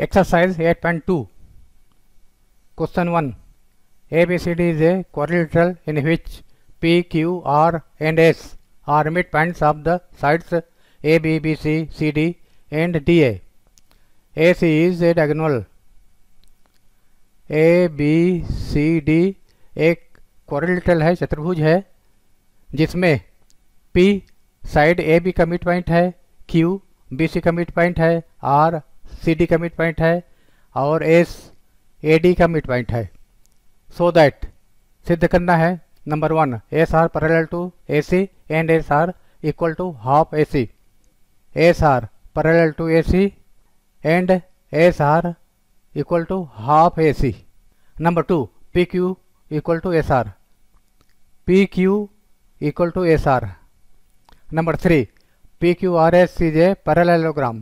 Exercise 8.2. Question 1. ABCD is a quadrilateral in which P, Q, R and S are midpoints of the sides AB, BC, CD and DA. AC is a diagonal. ABCD एक quadrilateral है, चतुर्भुज है, जिसमें P side AB का mid point है, Q BC का mid point है, R CD का मिड पॉइंट है और S AD का मिड पॉइंट है. सो दैट सिद्ध करना है. Number 1, S R parallel to AC and S R equal to half AC. S R parallel to AC and S R equal to half AC. Number 2, PQ equal to SR. PQ equal to SR. Number 3, PQRS is a parallelogram.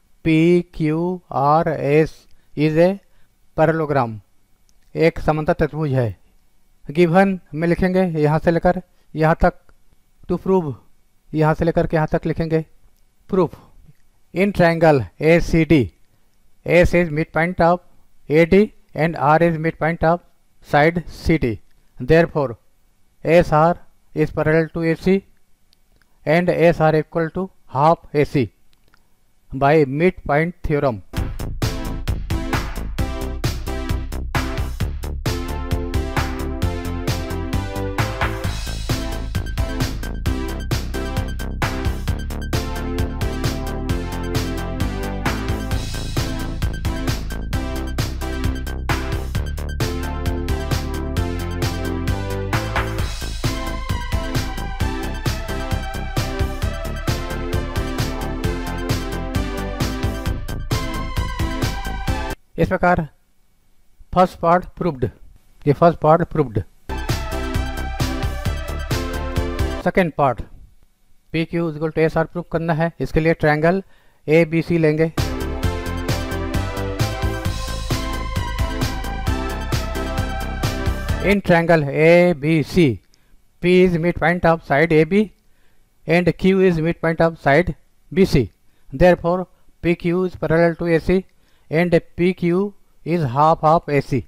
PQRS is a parallelogram. एक समांतर चतुर्भुज है. Given में लिखेंगे यहाँ से लेकर यहाँ तक. टू प्रूव यहाँ से लेकर के यहाँ तक लिखेंगे. Proof. In triangle ACD, S is midpoint of AD and R is midpoint of side CD. Therefore, SR is parallel to AC and SR equal to half AC by midpoint theorem. इस प्रकार first part proved. ये first part proved. Second part PQ equal to SR prove करना है. इसके लिए triangle ABC लेंगे. In triangle ABC, P is midpoint of side AB and Q is midpoint of side BC. Therefore, PQ is parallel to AC and PQ is half of AC.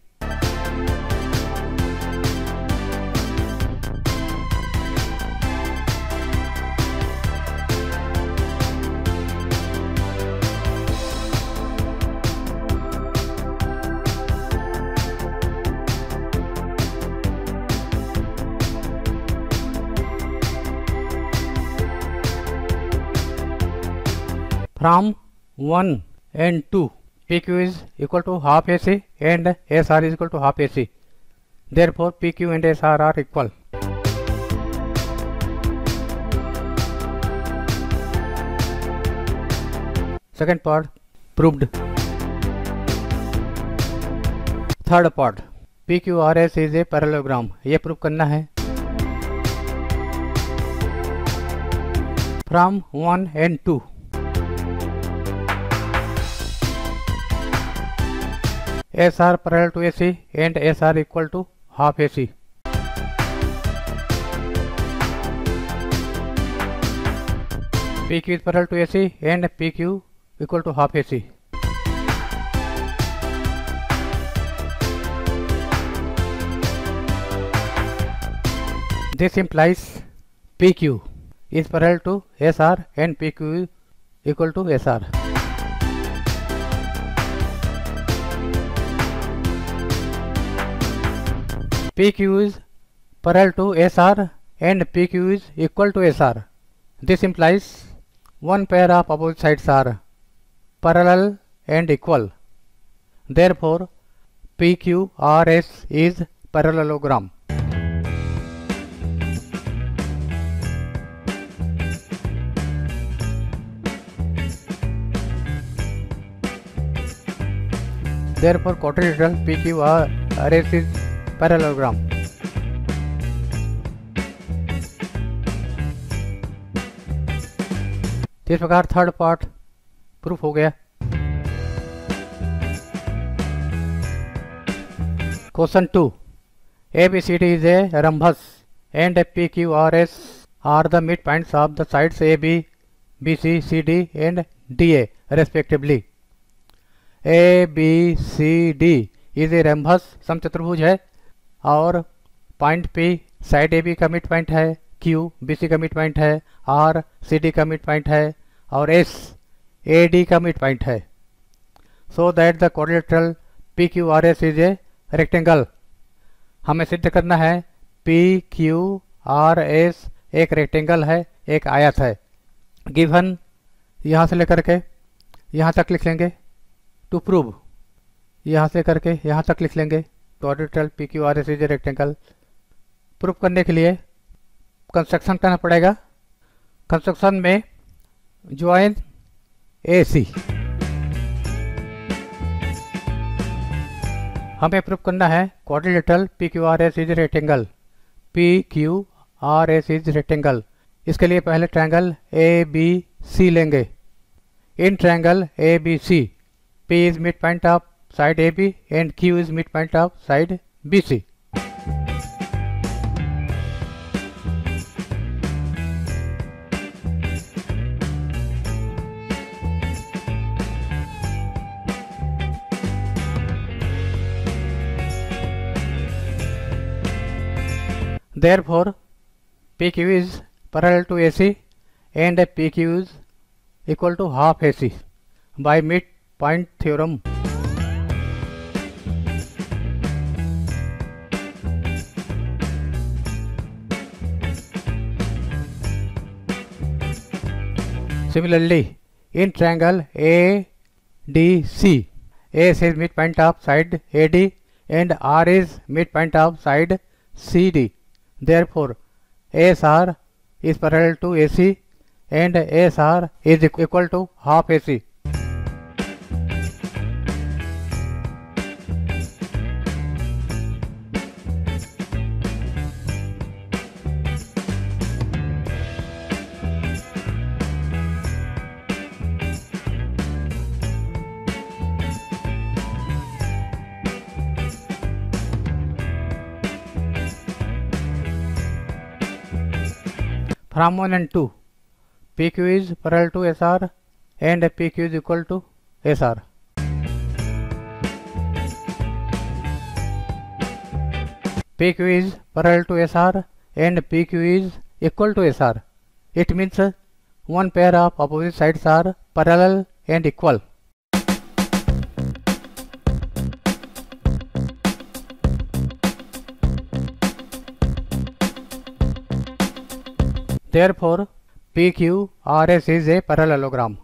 From 1 and 2, PQ is equal to half AC and SR is equal to half AC. Therefore, PQ and SR are equal. Second part proved. Third part, PQRS is a parallelogram. ये prove करना है. From 1 and 2, SR parallel to AC and SR equal to half AC. PQ is parallel to AC and PQ equal to half AC. This implies PQ is parallel to SR and PQ equal to SR. PQ is parallel to SR and PQ is equal to SR. This implies one pair of opposite sides are parallel and equal. Therefore, PQRS is parallelogram. Therefore, quadrilateral PQRS is parallelogram. इस प्रकार third part proof हो गया. Question 2, ABCD is a rhombus and PQRS are the midpoints of the sides AB, BC, CD and DA respectively. ABCD is a rhombus समचतुर्भुज है और point P side AB का mid point है, Q BC का mid point है, R CD का mid point है और S AD का मिड पॉइंट है। So that the quadrilateral PQRS is a rectangle. हमें सिद्ध करना है PQRS एक रेक्टेंगल है, एक आयत है। गिवन यहाँ से लेकर के यहाँ तक लिख लेंगे। टू प्रूव यहाँ से करके यहाँ तक लिख लेंगे quadrilateral PQRS is a rectangle. Prove करने के लिए कंस्ट्रक्शन करना पड़ेगा। कंस्ट्रक्शन में ज्वाइन AC हमें प्रूव करना है quadrilateral PQRS is rectangle. PQRS is rectangle. इसके लिए पहले ट्रायंगल ABC लेंगे। In triangle ABC P is mid point of side AB and Q is mid point of side BC। Therefore, PQ is parallel to AC and PQ is equal to half AC by midpoint theorem. Similarly, in triangle ADC, AS is midpoint of side AD and R is midpoint of side CD. Therefore, ASR is parallel to AC and ASR is equal to half AC. From 1 and 2, PQ is parallel to SR and PQ is equal to SR. PQ is parallel to SR and PQ is equal to SR. It means one pair of opposite sides are parallel and equal. Therefore, PQRS is a parallelogram.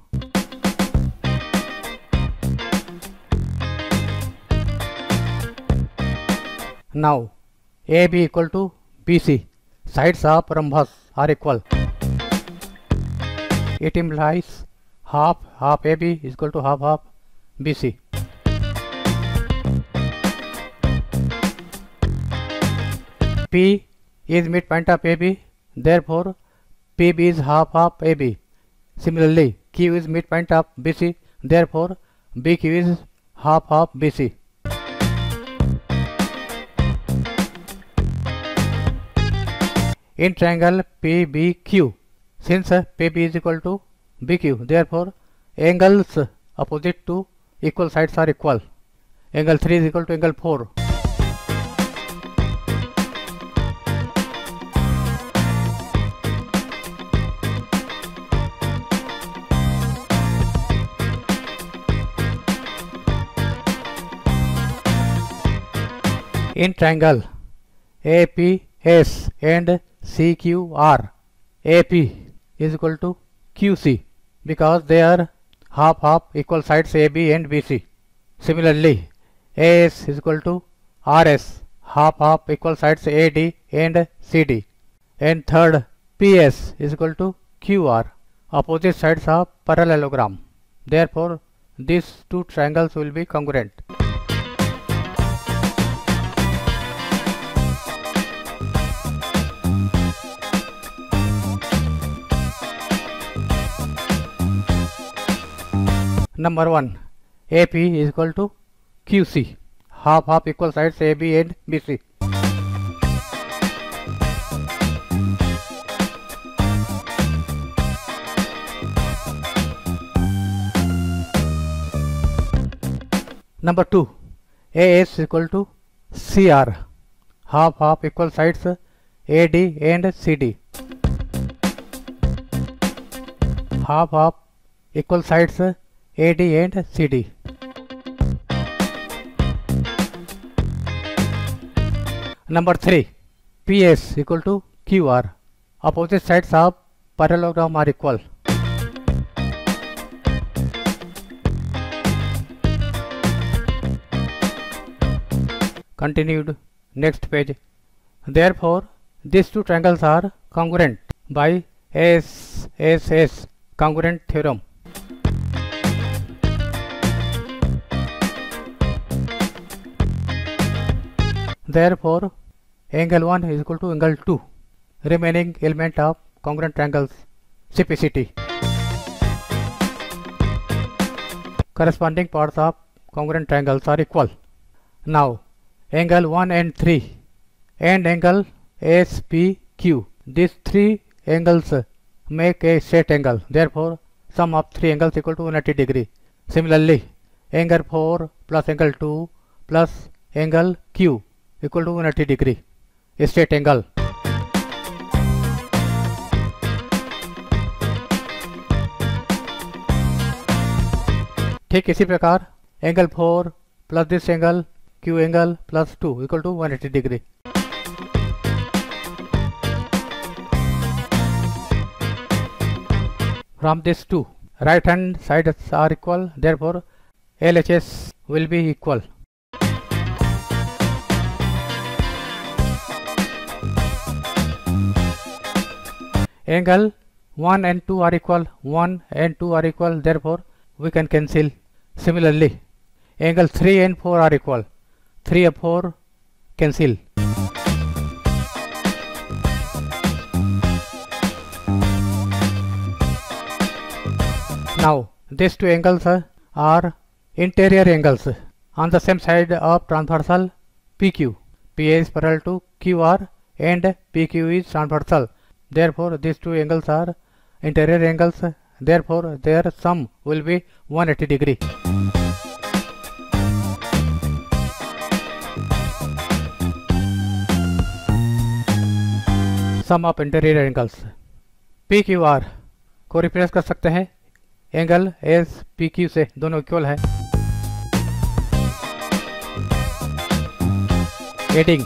Now, AB equal to BC. Sides of rhombus are equal. It implies half AB is equal to half BC. P is midpoint of AB. Therefore, PB is half AB. Similarly, Q is midpoint of BC. Therefore, BQ is half BC. In triangle PBQ, since PB is equal to BQ, therefore angles opposite to equal sides are equal. Angle 3 is equal to angle 4. In triangle APS and CQR, AP is equal to QC because they are half equal sides AB and BC. Similarly, AS is equal to RS, half equal sides AD and CD. And third, PS is equal to QR, opposite sides of parallelogram. Therefore, these two triangles will be congruent. Number 1, AP is equal to QC, half equal sides AB and BC. Number 2, AS equal to CR. Half equal sides AD and CD. Half equal sides AD and CD. Number 3, PS equal to QR. Opposite sides of parallelogram are equal. Continued. Next page. Therefore, these two triangles are congruent by SSS congruent theorem. Therefore, angle 1 is equal to angle 2. Remaining element of congruent triangles, CPCT. Corresponding parts of congruent triangles are equal. Now, angle 1 and 3 and angle SPQ. These three angles make a straight angle. Therefore, sum of three angles equal to 180 degree. Similarly, angle 4 plus angle 2 plus angle Q equal to 180 degree. A straight angle. ठीक इसी प्रकार angle 4 plus this angle Q angle plus 2 equal to 180 degree. From this two, right hand sides are equal, therefore LHS will be equal. Angle 1 and 2 are equal, 1 and 2 are equal, therefore we can cancel. Similarly, angle 3 and 4 are equal, 3 and 4 cancel. Now, these two angles are interior angles on the same side of transversal PQ. PA is parallel to QR and PQ is transversal. Therefore, these two angles are interior angles. Therefore, their sum will be 180 degree. Sum of interior angles. PQR को replace कर सकते हैं angle S P Q से, दोनों equal है. Adding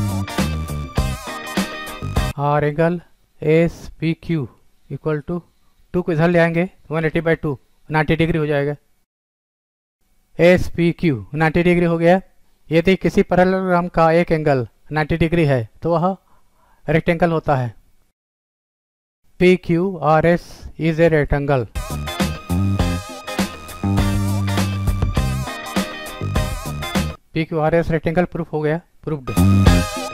और angle S P Q equal to 2 को इधर ले आएंगे, 180/2 90 डिग्री हो जाएगा. एस पी क्यू 90 डिग्री हो गया. यदि किसी पैरेललोग्राम का एक एंगल 90 डिग्री है तो वह रेक्टेंगल होता है. P Q R S is a rectangle. PQRS rectangle proof हो गया, प्रूफ्ड.